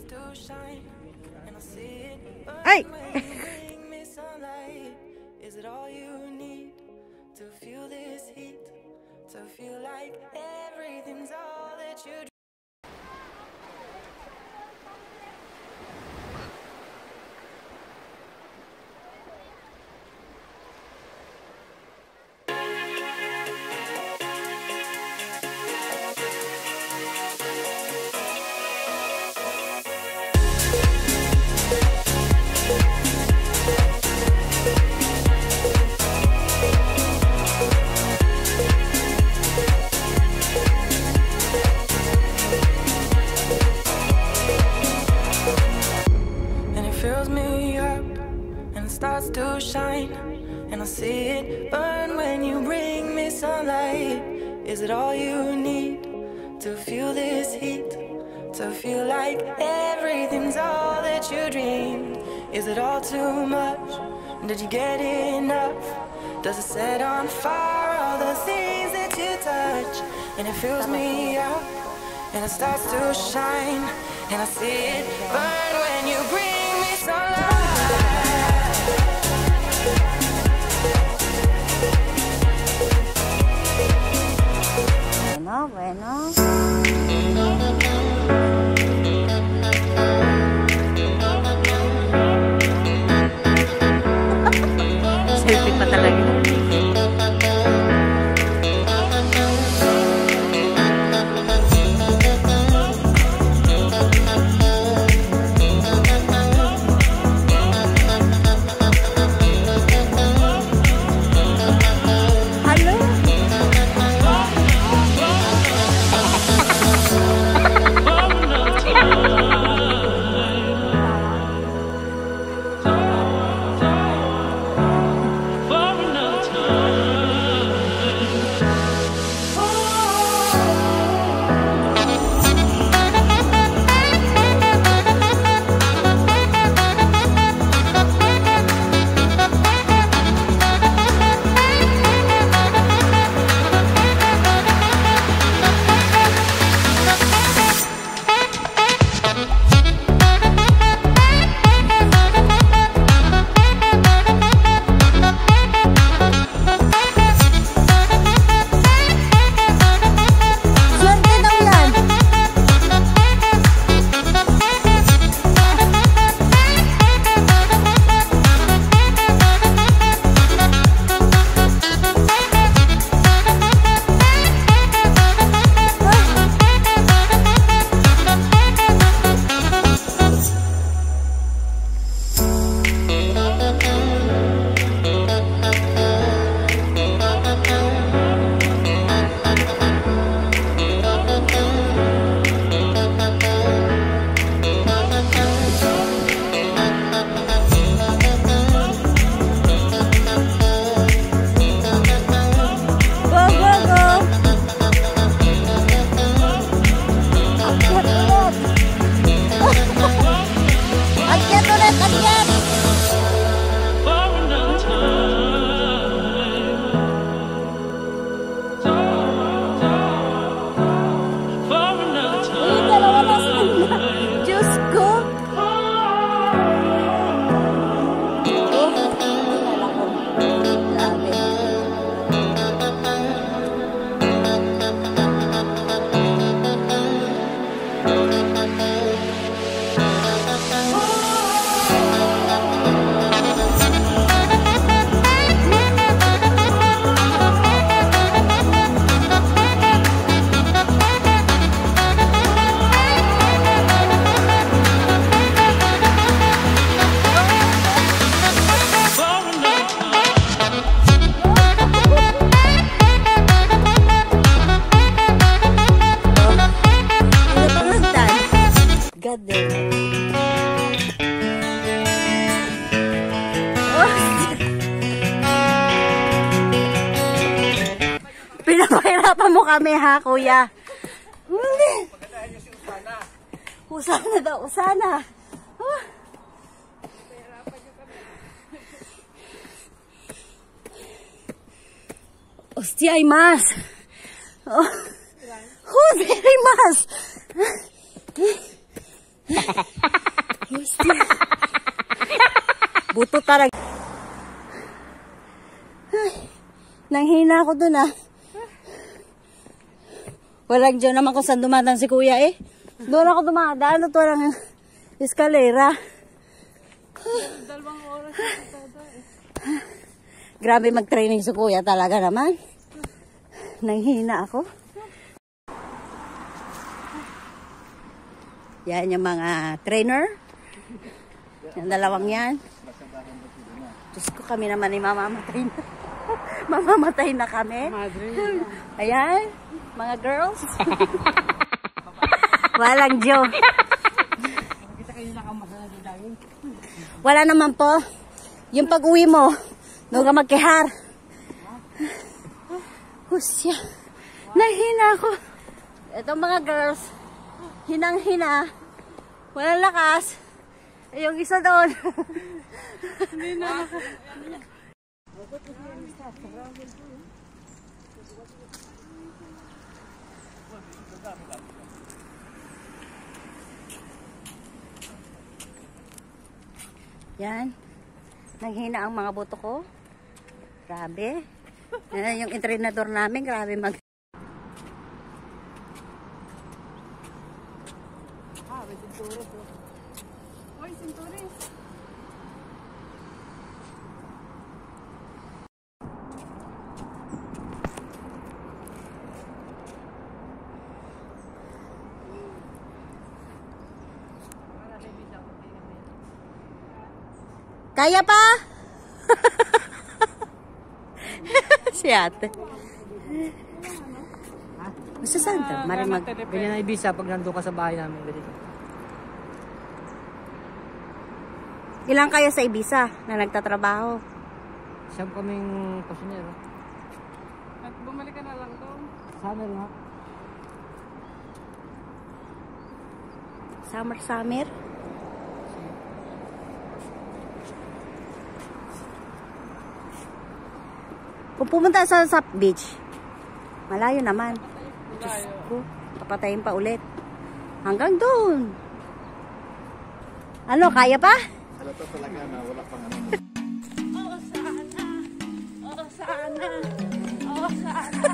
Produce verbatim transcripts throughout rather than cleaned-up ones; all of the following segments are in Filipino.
Ay! Is it all you need to feel this heat? To feel like everything's all that you starts to shine, and I see it burn when you bring me sunlight. Is it all you need to feel this heat? To feel like everything's all that you dreamed? Is it all too much? Did you get enough? Does it set on fire all the things that you touch? And it fills me up, and it starts to shine, and I see it burn when you bring me sunlight. Bueno, bueno. Selfie pa talaga. Pinapahirapan mo kami ha, kuya. Usana daw, usana. Oh. Hostia, hay más. Oh. Joder, hay más. Nanghina ako dun ah. Walang dyan naman kung saan dumadaan si kuya eh. Doon ako dumadaan. Ito lang eskalera. Dalawang oras eh. Grabe mag-training si kuya talaga naman. Nanghina ako. Yan yung mga trainer. Yung dalawang yan. Diyos ko, kami naman ay mamamatay na. Mamamatay na kami. Ayan, mga girls. Walang joke. Wala naman po. Yung pag-uwi mo, doon ka magkihar. Husya. Nahina ako. Itong mga girls, hinang-hina. Walang lakas. Yung isa doon. Hindi na ako. Yan. Nanghina ang mga buto ko. Grabe. Yan, yung entrenador namin, grabe mag... Ah, may sinturis. Oy, sinturis. Kaya pa? Si ate. Basta saan? Mari mag... Ganyan na ibisa pag nandun ka sa bahay namin. Ganito. Ilang kayo sa Ibiza na nagtatrabaho? Siyam kaming pasyonero. At bumalik ka na lang doon. Sana lang. Summer, summer? Kung pumunta sa, sa beach, malayo naman. Diyos ko, papatayin pa ulit. Hanggang doon. Ano, kaya pa? Halata talaga na wala pang ano. Oo, sana. Oo, sana. Oo, sana.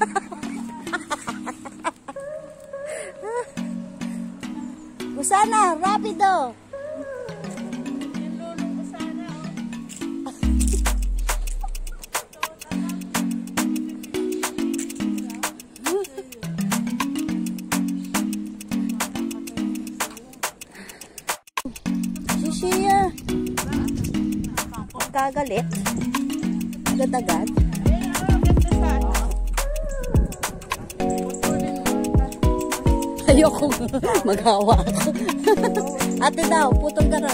Usana, rapido. Yung lulong ko sana. Si Shia. Kagalit. Agad-agad. Ayoko maghawa ako. Ate daw, putol ka na.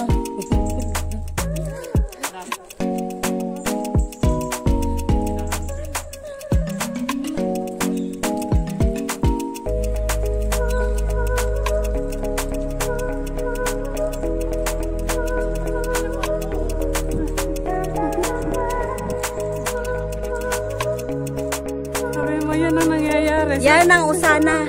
Sabi mo, yan ang nangyayari. Yan ang usana.